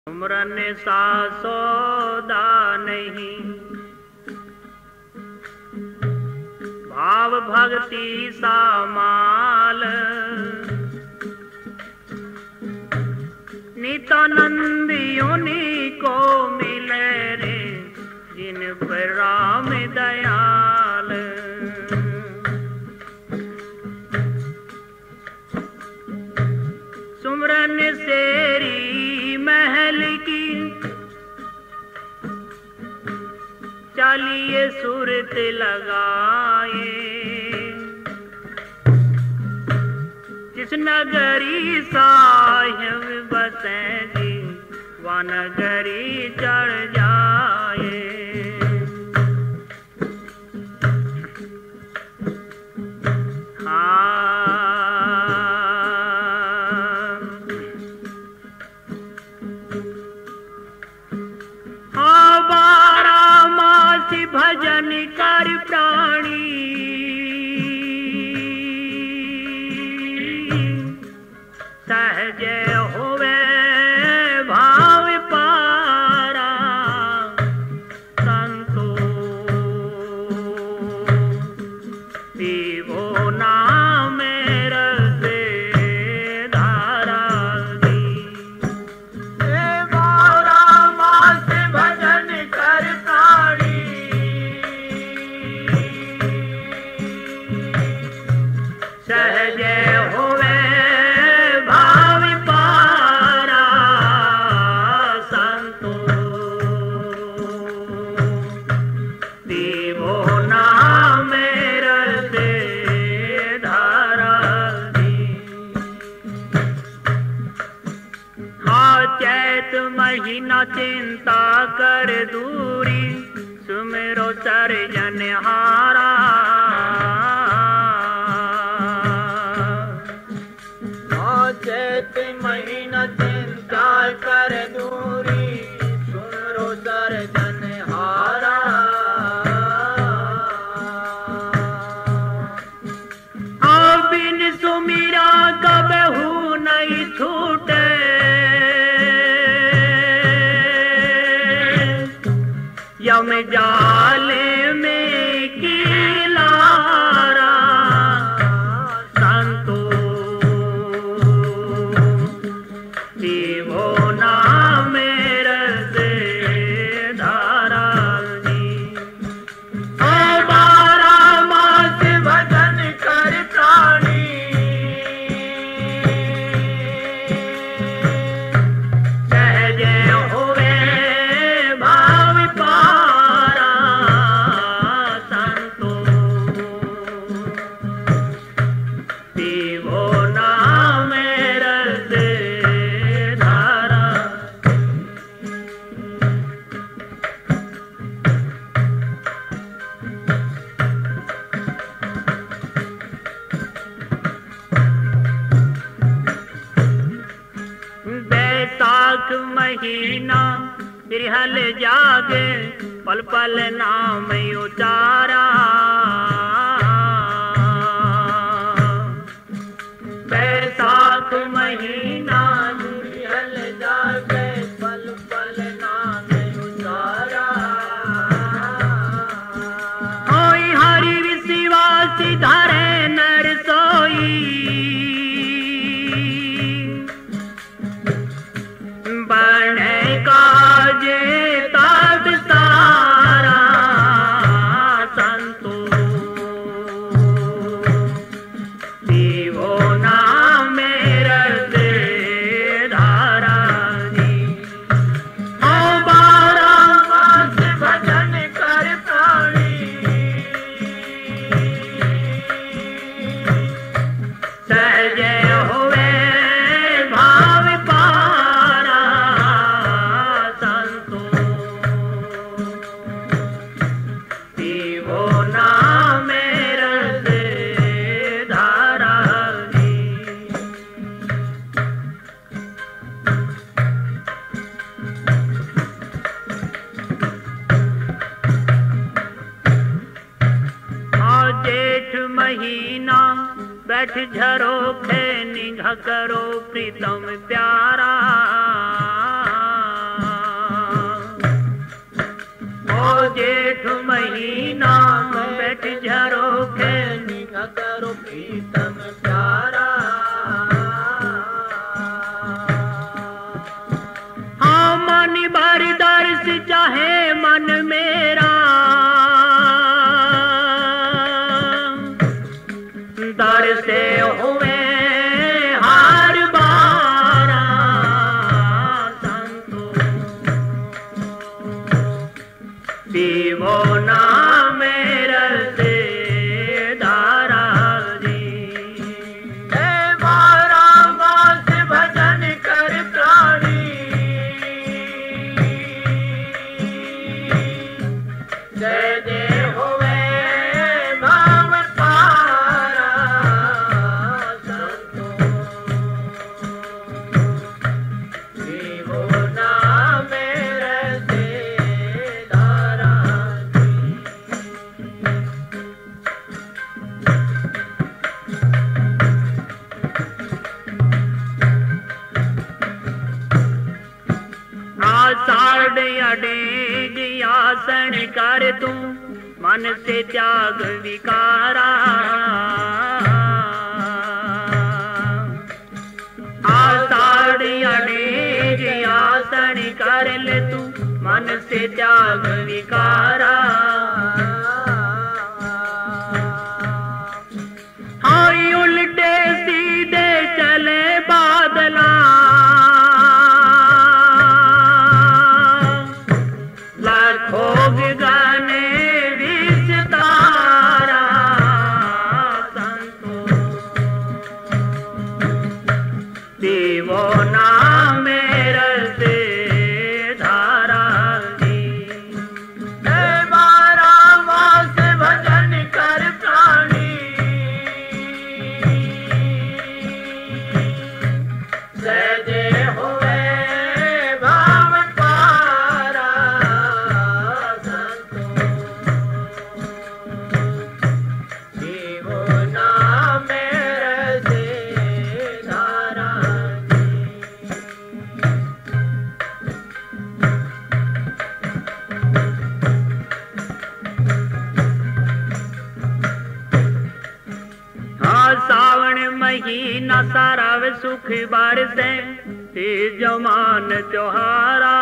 सुमरन सा सौदा नहीं, भाव भक्ति सा माल। नित्यानंद योनि को मिले रे, जिन पर राम दयाल। सुमरन सेरी महल की, चलिए सूरत लगाए। जिस नगरी साहिब बसे जी, वह नगरी चढ़ जाए। भजन कर प्राणी, सहज होवे भाव पारा। संतो पीवो नाम रस धारा दी। बारा मास भजन कर प्राणी, सहज होवे भाव पारा। संतो देवो नाम रस धारा दी। हाँ चैत महीना चिंता कर दूरी, सुमिरो सर्जन हारा। चैत महीना चिंता कर दूरी, सुमरो सर्जन हारा। बिन सुमिरा कबहू नहीं छूटे, यम जाले में कीलारा। संतो देवो नाम रस धारा दी। बारा मास भजन कर प्राणी, सहज होवे भाव पारा। संतो देवो नाम रस धारा। बैसाख महीना बिरहल जागे, पल पल नाम उचारा। बैसाख महीना बिरहल जागे, पल पल नाम उचारा। होई हरि विश्वासी धरे नर सोई, बने काजे तब सारा। संतो देवो नाम रस धारा दी। बारा मास भजन कर प्राणी, सहज होवे भाव पारा। संतो देवो नाम रस धारा दी। जेठ महीना बैठ झरोखे, निगाह करो प्रीतम प्यारा। पानी भर दर्श चाहे मन मेरा, दर से हुए हर बारा संतो, पीवो ना मेरा से धारा जी। मारा मास भजन कर प्राणी, जय जय होवे भाव पारा संतो, पीवो ना मेरा से धारा जी। आषाढ़ अडेग आसन कर तू मन से त्याग विकारा, आषाढ़ अडेग आसन कर ले तू मन से त्याग विकारा। हाय उल्टे सीधे चले बादला, लाखों गाने विस्तारा संतो, पीवो ना मेरा से धारा जी। मारा मास भजन कर प्राणी, जय जय होवे भाव पारा संतो, पीवो ना मेरा से धारा जी। हाँ सावन महीना सारा वे सुख बरसे, तीज मान त्योहारा।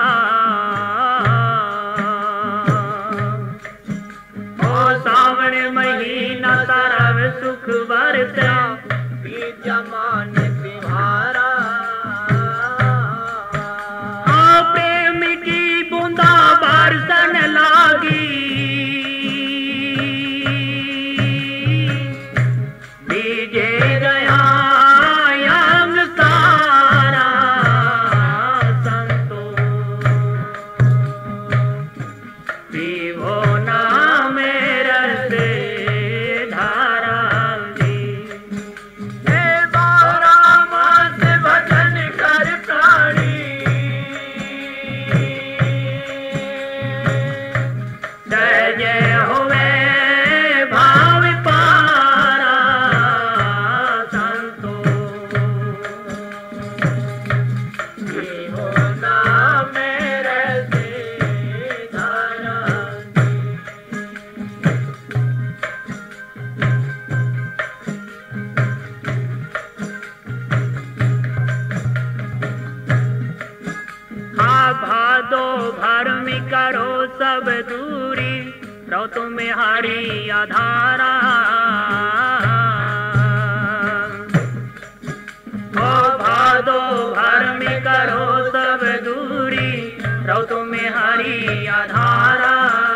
ओ सावन महीना सारा वे सुख बरसे, तीज मान त्योहारा। हाँ प्रेम की बूंदा बरसन लागी, बीजे गया अंग सारा संतो, पीवो ना मेरा से धारा जी। हे बारा मास भजन कर प्राणी, जय जय होवे भाव पारा संतो, पीवो ना मेरा से धारा जी। हाँ भादो भरम करो सब दूरी, रहो तुम्हें हरी आधारा। ओ भादो भरम करो सब दूरी, रहो तुम्हें हरी आधारा।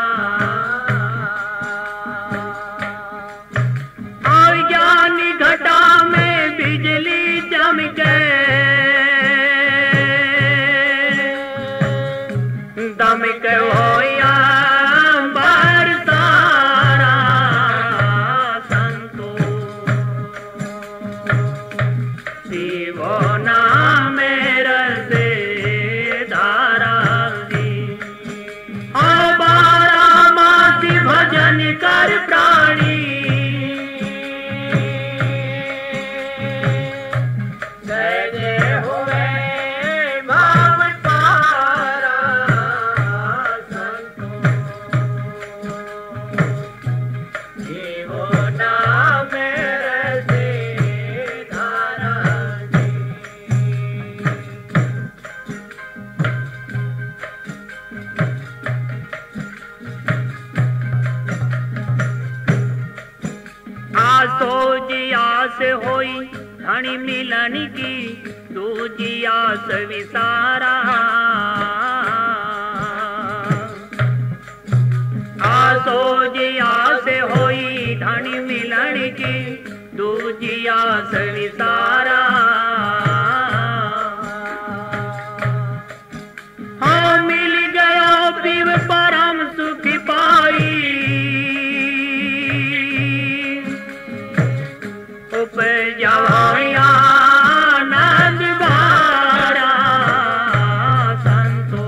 और ज्ञानी घटा में बिजली चमके, दमक होया बरसारा संतो, पीवो ना मेरा से धारा जी। ओ बारा मास भजन कर प्राणी, जय जय होवे भाव पारा संतो, होई धनी मिलन की, दूजी आस विसारा। आसो जी आस होई धनी मिलन की, दूजी आस विसारा। हाँ मिल गया पिव परम सुख पाई, उपजाया नंद बारा संतो,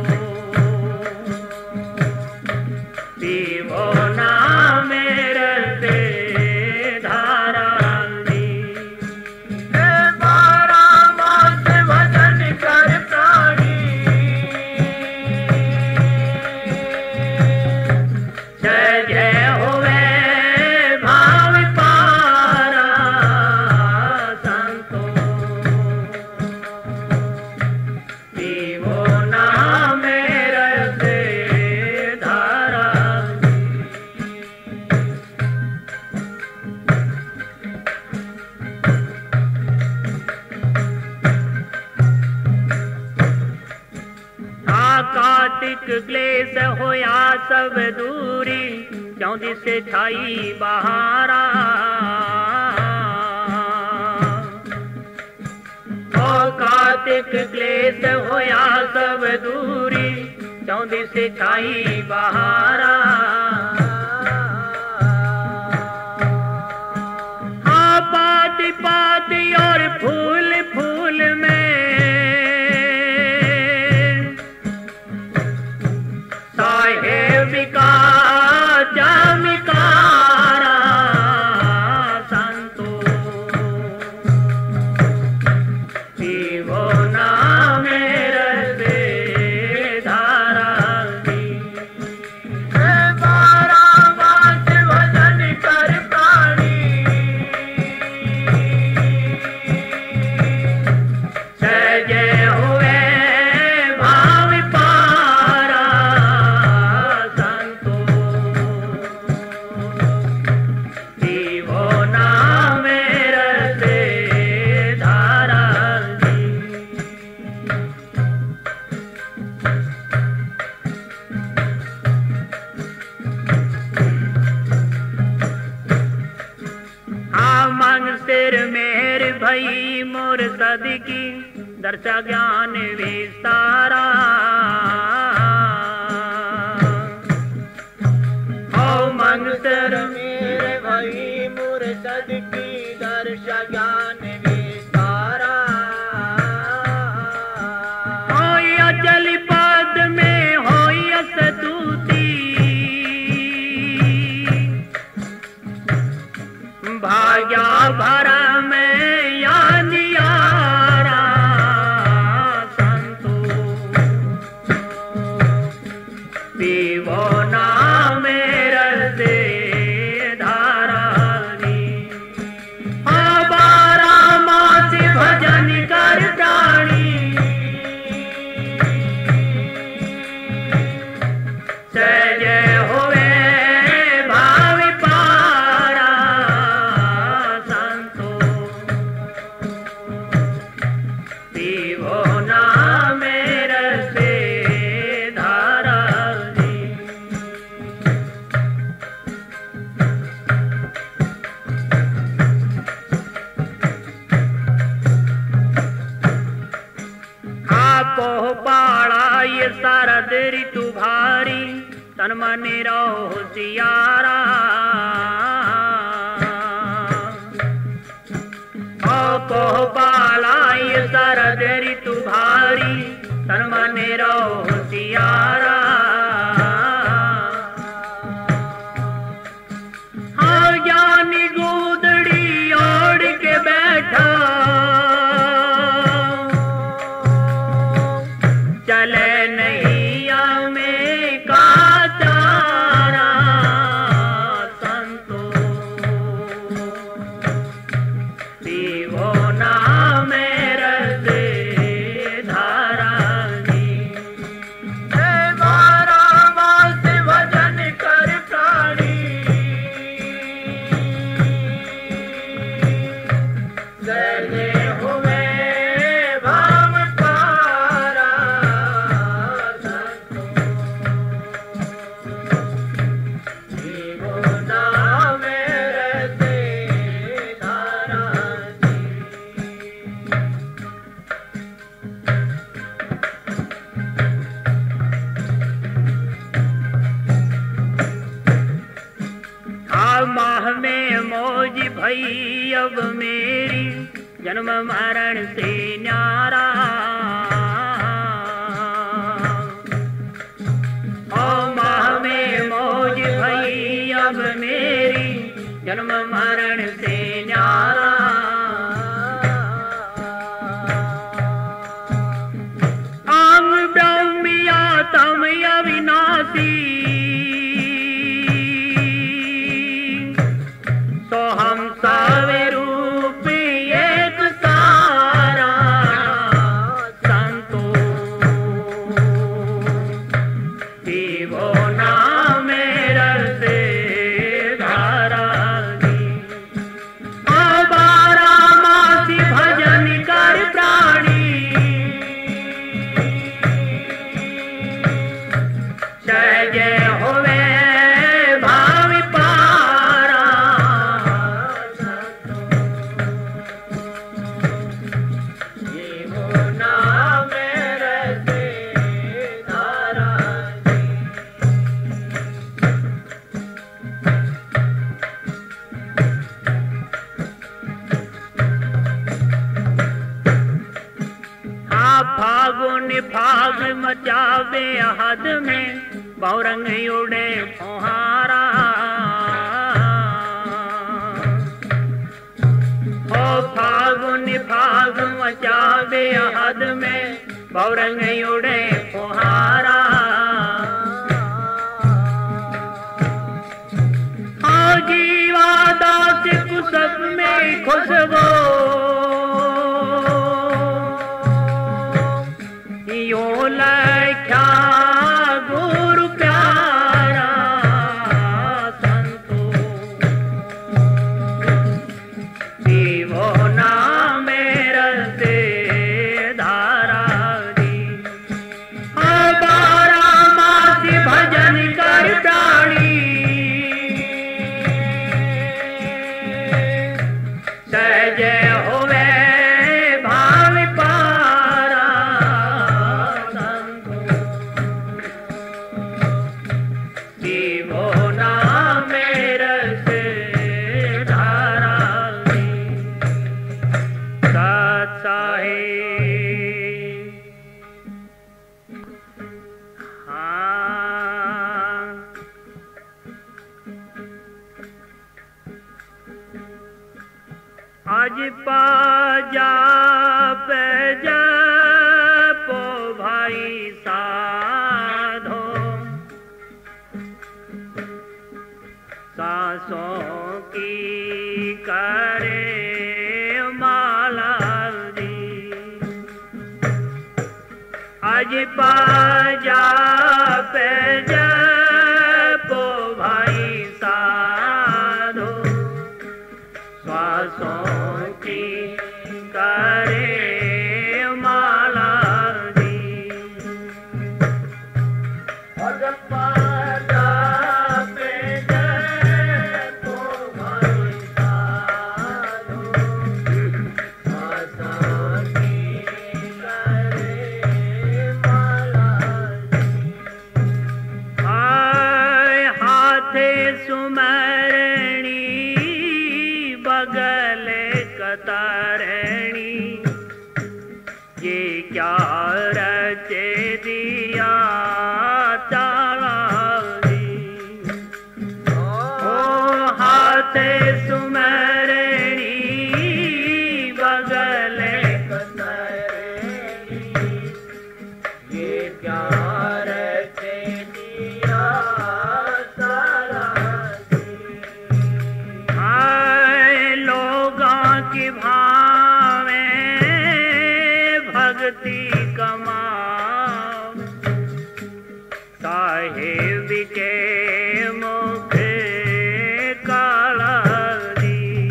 पीवो ना मेरे से धारा दी। बारा मास भजन कर प्राणी, जय जय होवे भाव पारा संतो, पीवो ना मेरे से धारा दी। कार्तिक क्लेश होया सब दूरी, चौंदी से छाई बहारा। ओ कार्तिक क्लेश होया सब दूरी, चौंदी से छाई बहारा। हाँ पाती पाती और फूल फूल में साहेबिका चमकारा संतो, पीवो ना मेरे से धारा दी। बारा मास भजन कर प्राणी, जय जय हुए भाव पारा संतो, पीवो ना मेरे से धारा दी। हाँ मंग सिर मेर भई मोर सदकी, दर्शा ज्ञान विस्तारा। ओ मंग सिर मेरे भई मोर सदकी, दर्शा ज्ञान विस्तारा। होई अचल पद में होई स्तुति, भाग्या भरा में यानियारा संतो, पीवो ना मेरे से धारा दी। हाँ बारा मास भजन कर प्राणी, जय जय होवे भाव पारा संतो, पीवो ना मेरे से धारा दी। आपो पाड़ा ये शरद ऋतु भारी, तन मन रहो होशियारा। आपो पाड़ा ये शरद ऋतु भारी, तन मन रहो होशियारा। हाँ ज्ञानी गोदड़ी ओढ़ के बैठा, चले नैया में का चारा संतो, पीवो ना मेरे से धारा दी। भई अब मेरी जन्म मरण से न्यारा। माह में मौज भई अब मेरी जन्म मरण से न्यारा। आम ब्रह्मिया तम अविनाशी तो हम सावे रूप एक सारा। संतो पीवो नाम रसे धारा दी। बारा मासी भजन कर प्राणी जय जय होवे भावी पारा। जीवो नाम रसे धारा दी। फागुन फाग मचावे हद में बौरंग उड़े फुहारा। ओ फागुन फाग मचावे हद में बौरंग उड़े फुहारा। ओ जीवा दास कुसब में खुशबू यो लख्या गुरु प्यारा। संतो पीवो नाम रसे धारा दी। बारा मासी भजन कर प्राणी जय जय होवे भावी पारा। पीवो नाम रसे धारा दी। सत्साहे आज पाजा पे जपो भाई साधो। सांसों की करे माला दी। आज पाजा पे जपो भाई साधो। श्वासों की करे माला दी। आज पाजा पे जपो भाई साधो। श्वासों की करे माला दी। आय हाथे सुमरणी बगल कतारणी ये क्या रचे दिया चाला दी। ओ हाथे सुमरणी बगल कतारणी ये क्या रचे दिया चाला दी। आए लोगों की भावे भक्ति कमाओ। साहेब के मुख काला दी।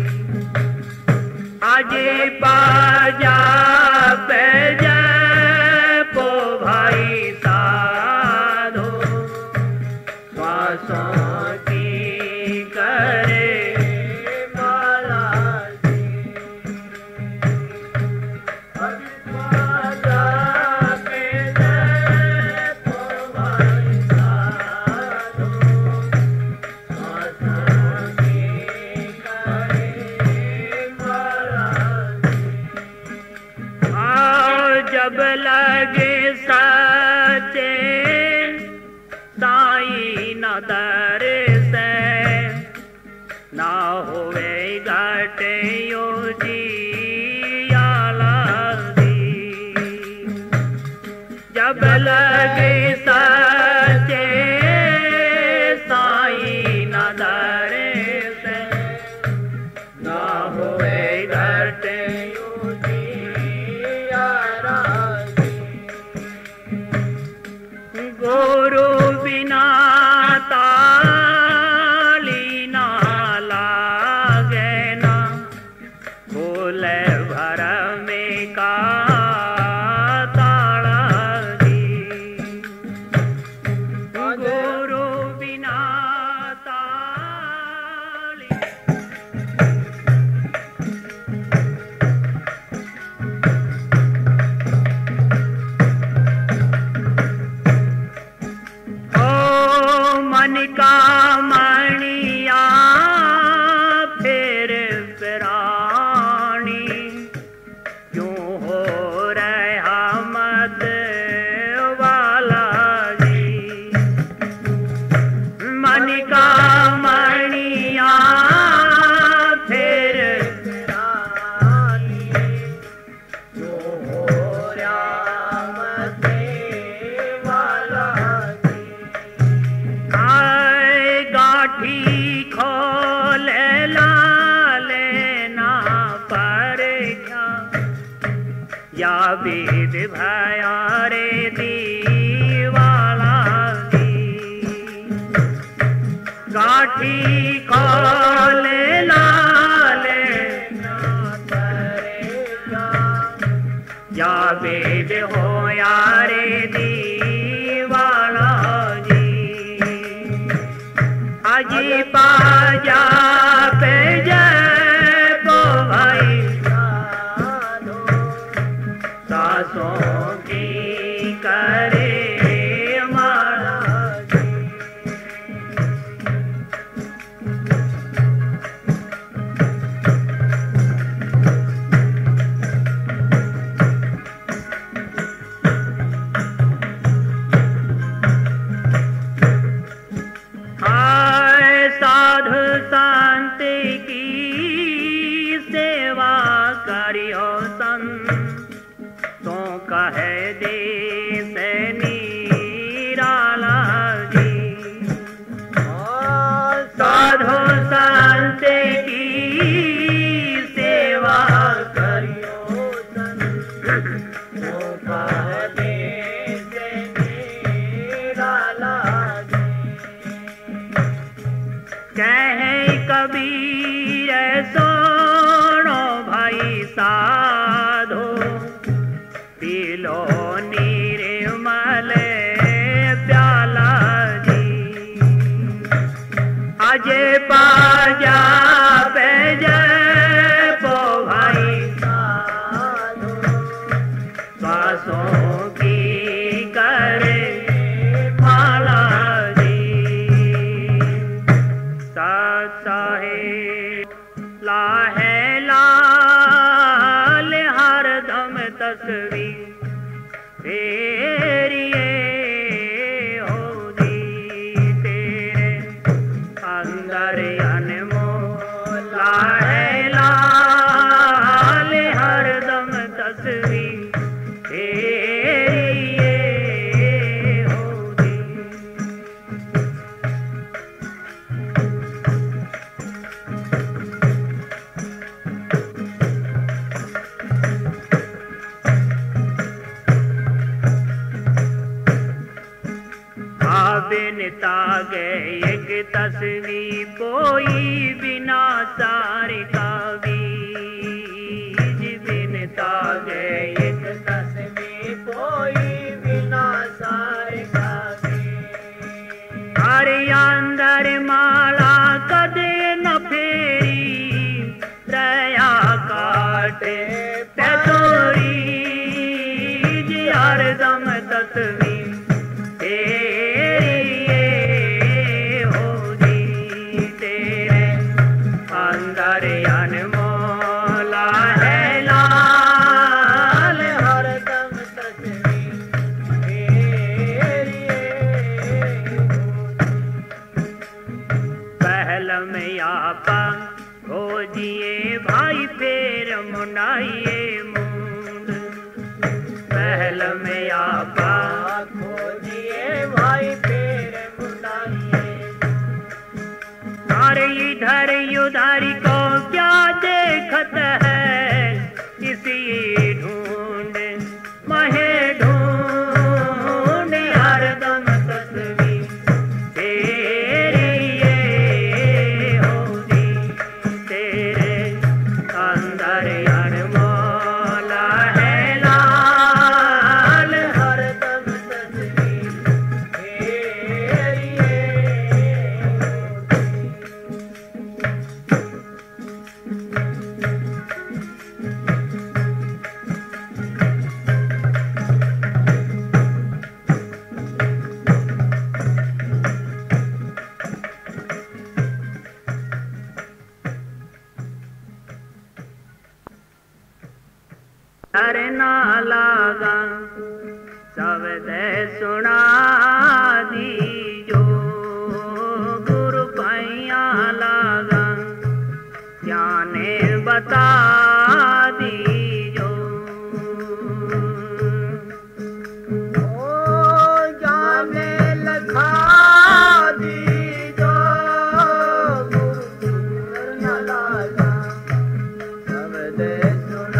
आज बाजा पे जपो भाई साधो। श्वासों की करे माला दी। आज बाजा पे जपो भाई साधो। दर से ना होवे घटियो जियाला दी। जब लगे सचे साई ना दर से ना होवे घटियो जियाला दी। गुरु बिना ताली ना लागे ना खोले भर में का ताला दी। गुरु बिना ताली मन का मणिया फिर प्राणी क्यों हो रहा मत वाला जी। मन का मणिया फिर प्राणी क्यों हो रहा मत वाला जी। गाठी खोले लाले ना पर या वेद भया रे दीवाला दी। गाठी खोले लाले ना पर या वेद हो यारे दीवाला जी। अजी पाजा पे जय को भाई साधो सासों की करे माला जी। साधु संत की सेवा करियो संतों कहे देश निराला जी। साधु संत की सेवा करियो संतों कहे देश निराला जी। कहे कबीर सोनो भाई साधो पी लो निर्मल प्याला जी। अजे पाजा पे जय पो भाई साधो स्वासों की करे माला जी। साहेब लाहे लाल हरदम तस्वीर तेरिए हो दी। तेरे अंदर अनमोल लाहे लाल हरदम तस्वीर तेरिए हो दी। बिन तागे एक तस्वीर कोई बिना सारे का बीज। बिन तागे एक तस्वीर कोई बिना सारे का बीज। हरे अंदर माला कदे न फेरी दया काटे पैतोरी जी। हरदम तस्वीर अंदर अनमोल उधारी को क्या देखत है, इसी ढूंढ महे ढूंढ हरदम तस्वीर तेरी ये होगी, तेरे अंदर अनमोला है लाल, हरदम तस्वीर तेरी ये करना लागा शब्द सुना दीजो, गुरु पैया लागा जाने बता दीजो, ओ जाने लखा दीजो, गुरु न लागा शब्द सुना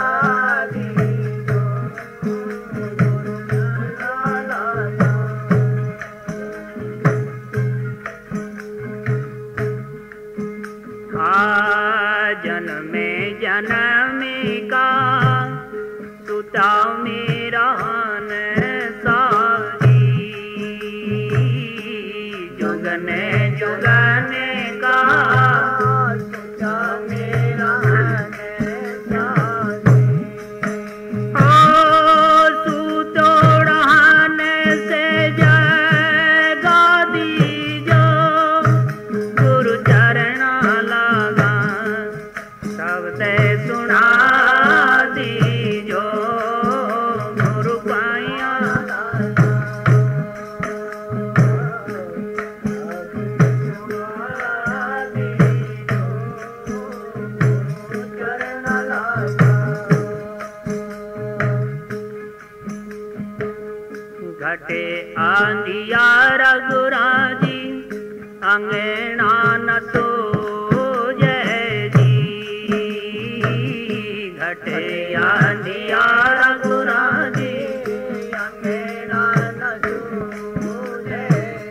जन्मे जन्मी का सुता मेरा सारी, जुगने जुगने का सुता मेरा सारी, ओ सुतोड़ाने से जगा दीजो, गुरु चरण लागा शब्द सुना दीजो, गुरु पाया घटे आंधिया रघुराजी अंगना न तो घटे आंधिया रघुराजी अंगना न सूझे,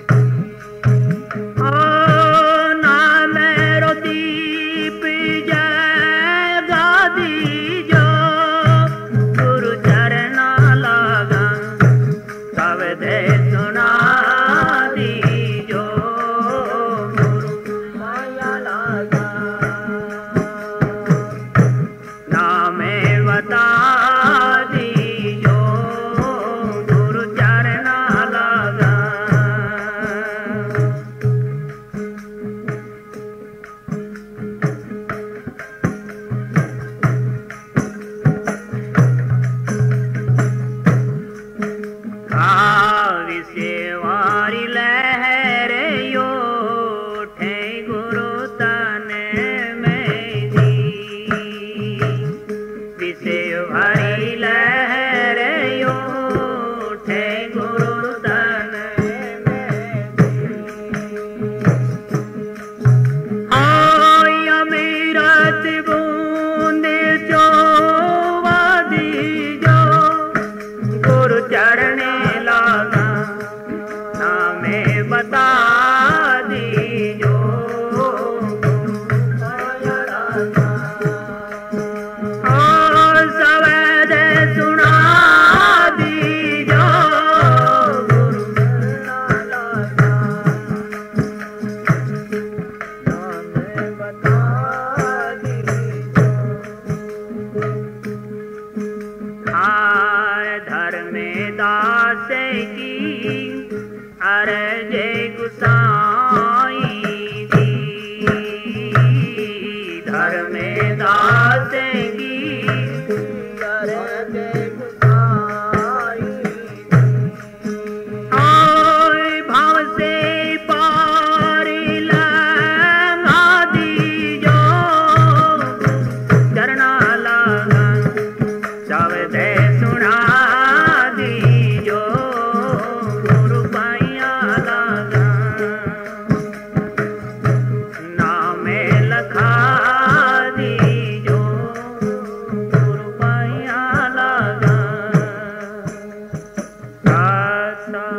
ओ नाम रो दीप जगा दीजो, गुरु चरण लागा शब्द सुना दीजो, गुरु माया लागा बता दीजो, गुरु चरण लागा विसेवारी लहर यो ठे गुरु तने में दी, विसेवारी लहर यो ठे गुरु तने में दी, अमीरत बूंद चोवा दीजो, गुरु चरण लागा नामे बता दीजो, शब्द सुना दीजो, गुरु लागा नामे बता दीजो, धर्मे दास की अरज गुसाई दी, धर्मे दास की अरज गुसाई दी, भाव से पार लंघा दीजो, चरणा लागा शब्द सुना दीजो, गुरु पाया लागा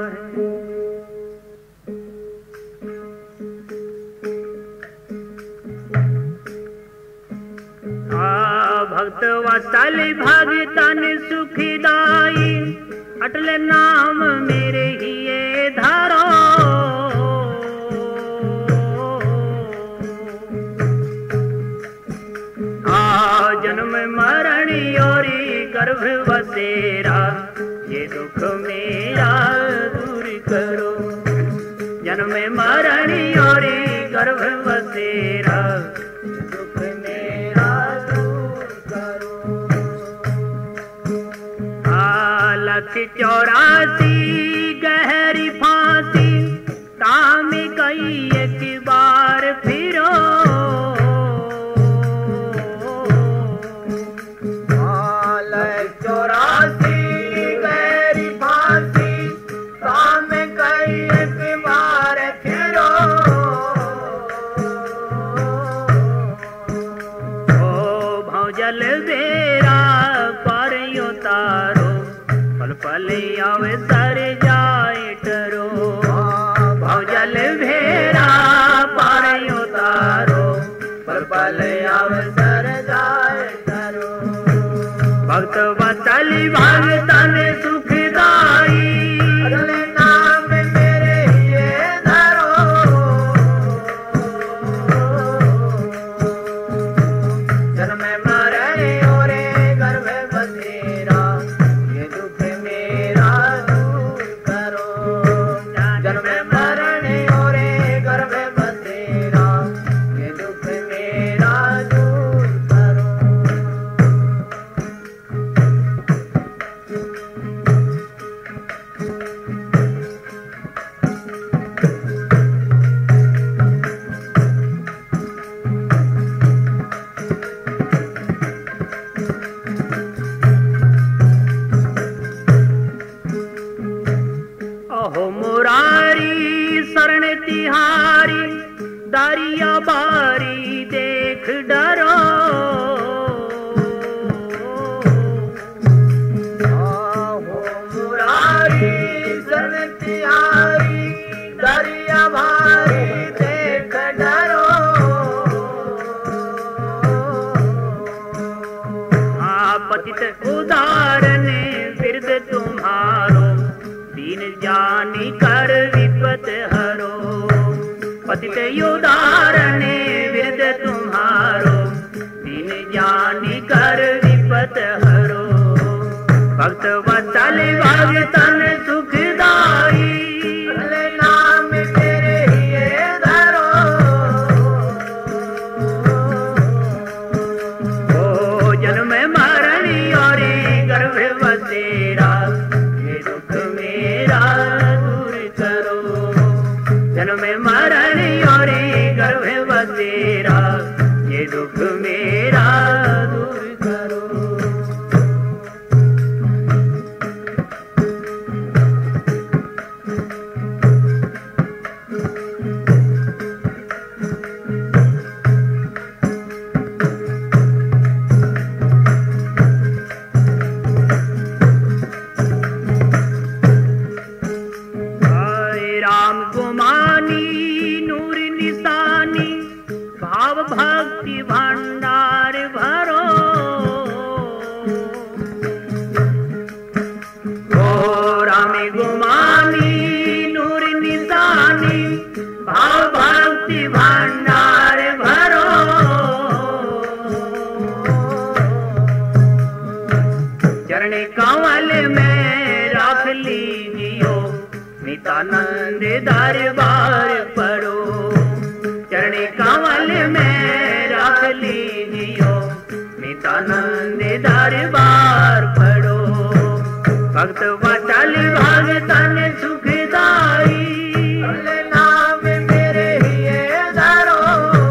है। भक्त वत्सल भगतन सुखदाई, अटल नाम मेरे ही धारो। जन्म मरण योरी गर्भ बसेरा, ये दुख मेरा दूर करो। जन्म मरण योरी गर्भ बसेरा, दुख मेरा दूर करो। 184 गहरी फांसी, ताम गई एक बार फिरो। 184 गहरी फांसी, ताम गई एक बार फिरो। ओ भौजल बेरा पर उतारो, पल पल आवे सर जाए टरो। भौजल भेरा पर उतारो, पल पल आवे सर जाए टरो। भक्त वत्सल भगतन सुखदाई, अगले नाम मेरे ये धरो। जन्म मरण ओरे गर्भ बसेरा, ये दुख मेरा दूर करो। जन्म मरण ओरे गर्भ बसेरा, ये दुख मेरा दूर करो। अहो मुरारी शरण तिहारी, दारिया बारी देख डरो। आहो मुरारी शरण तिहारी, दरिया भारी देख डरो। पतित उदाहरण बिरद तुम्हारो, दीन जानी कर विपत हरो। पतित उदाहरण बिरद तुम्हारो, दीन जानी कर विपत हरो। भक्त वत्सल भगतन सुखदाई, अगले नाम मेरे ये धरो। ओ जन्म मरण और गर्भ बसेरा, ये दुख मेरा दूर करो। जन्म मरण और गर्भ बसेरा, ये दुख मेरा दूर करो। राम गुमानी नूर निशानी, भाव भक्ति भंडार भरो। ओ राम गुमानी नूर निशानी, भाव भक्ति भंडार भरो। चरण कमल में रख लीजियो, नित्यानंद दरबार पढ़ो। चरण कमल में रख लीजियो, नित्यानंद दरबार पढ़ो। भक्त वत्सल भगतन सुखदाई, अगले नाम मेरे ये धरो।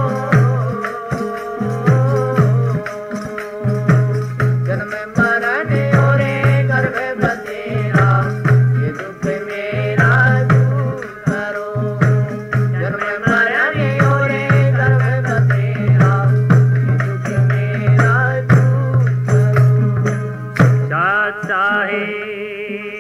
जन्म मरण ओरे गर्भ बसेरा, ये दुख मेरा दूर करो। जन्म मरण ओरे गर्भ बसेरा, ये दुख मेरा दूर करो। साथ साहे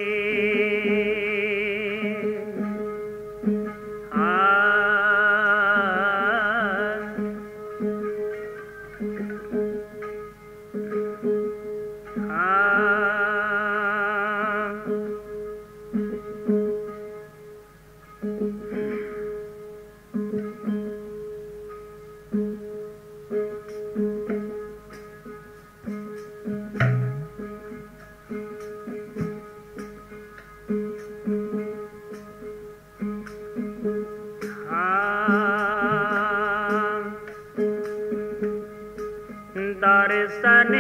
दर्शन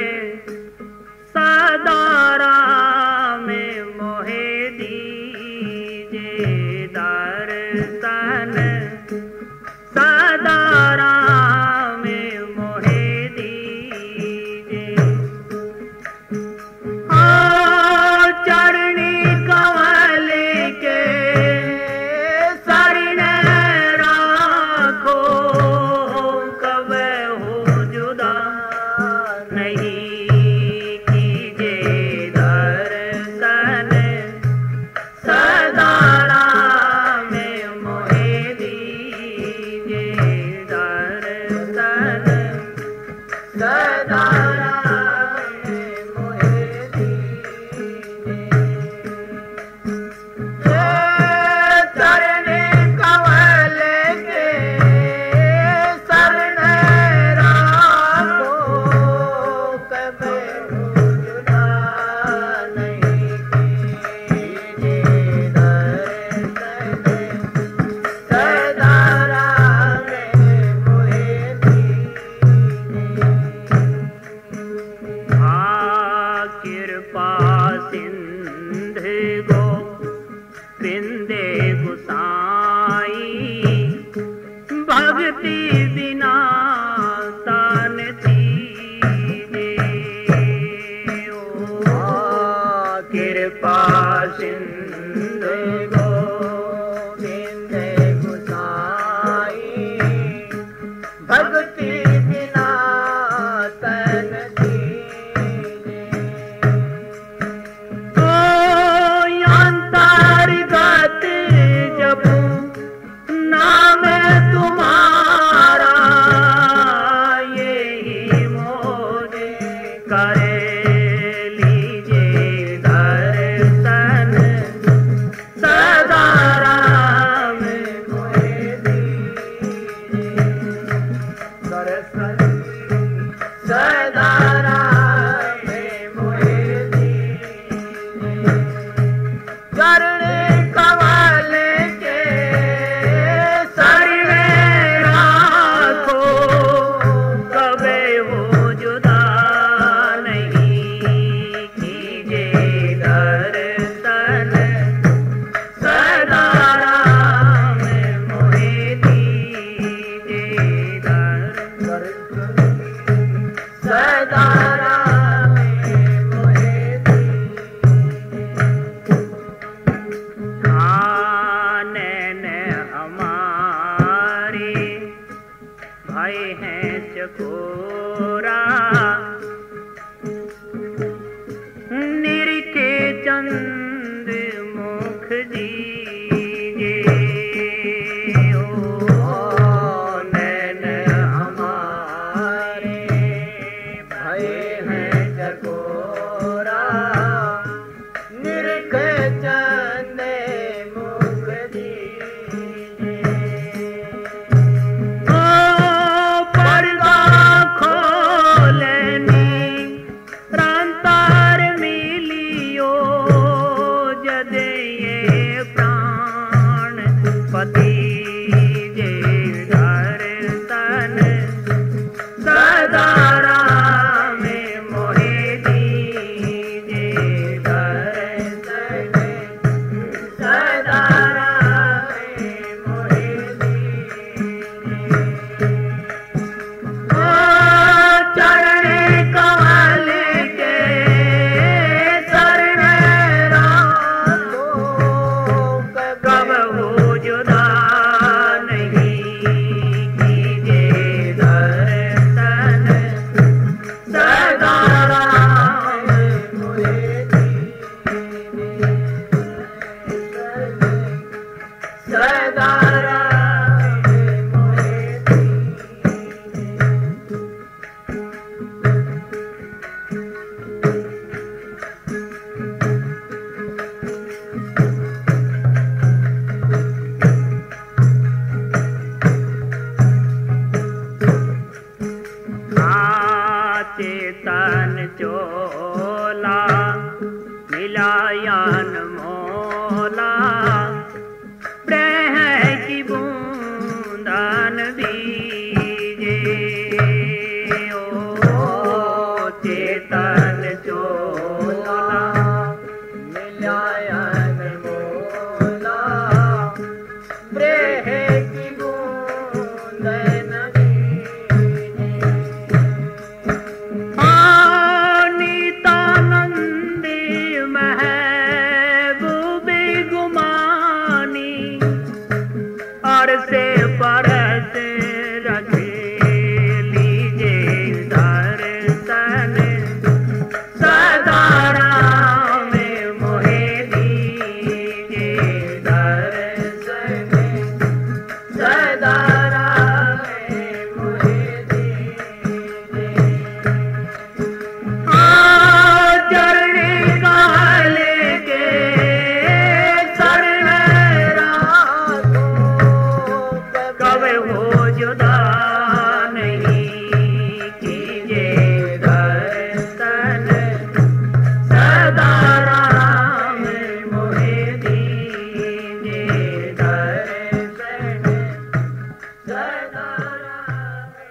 सदा राम मोहे दीजे दर्शन सदा राम मोहे दीजे चरणी कमल के शरण राखो कब हो जुदा नहीं कीजे दर्शन सदा राम मोहे दीजे दर्शन सदा भक्ति बिना तान दीजे ओ कृपा सिंधु गोविंद गुसाई भक्ति बिना तन दीजे ओ अंतर्गत जब नाम तुम्हारा यही मोरे करे लीजे दर्शन सदा राम मोहे दीजे दर्शन सदा राम मोहे दीजे चरण कमल के भाई हैं चकोरा निरखे चंद मुख दीजे ओ नैन हमारे भाई हैं चकोरा निरखे चंद मुख दीजे पति जे दर्शन सदा राम मोहे दीजे दर्शन सदा राम मोहे दीजे चरण कमल के शरण राखो कब हो जुदा नहीं कीजे दर्शन सदा राम मोहे दीजे सदा राम मोहे चेतन चोला मिलायन मोला प्रेह से